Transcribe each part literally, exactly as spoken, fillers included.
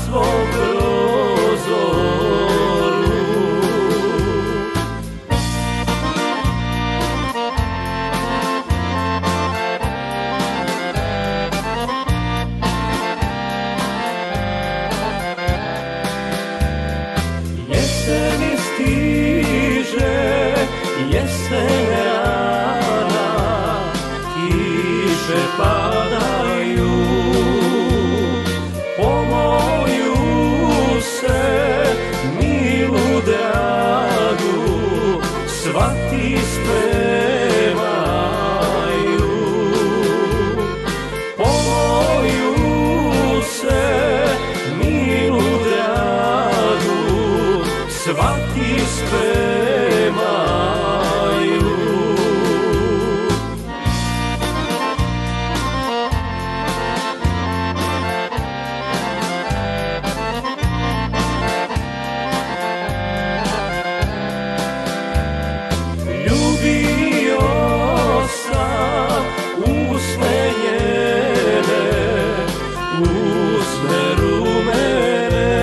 svom prozoru. Jesen stiže, jesen rana, kiše padaju, po moju se milu dragu svati spremaju. Po moju se milu dragu svati spremaju. Ljubio sam usne njene, usne rumene,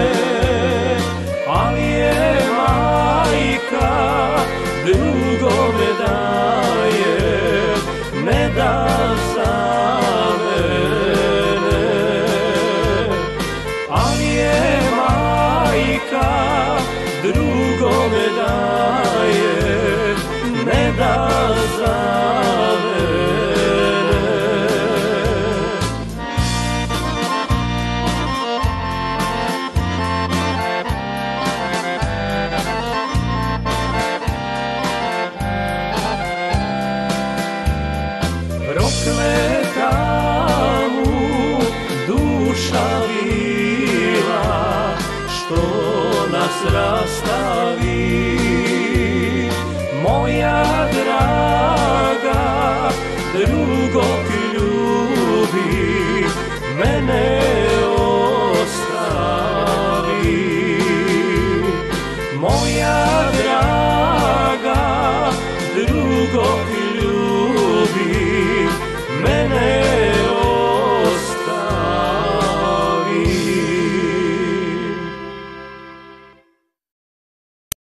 ali je majka drugome daje, ne da za mene. Ali je majka drugome daje, ne da za mene. Prokleta mu duša bila, što nas rastavi. Moja draga drugog ljubi, mene ostavi. Moja draga drugog ljubi,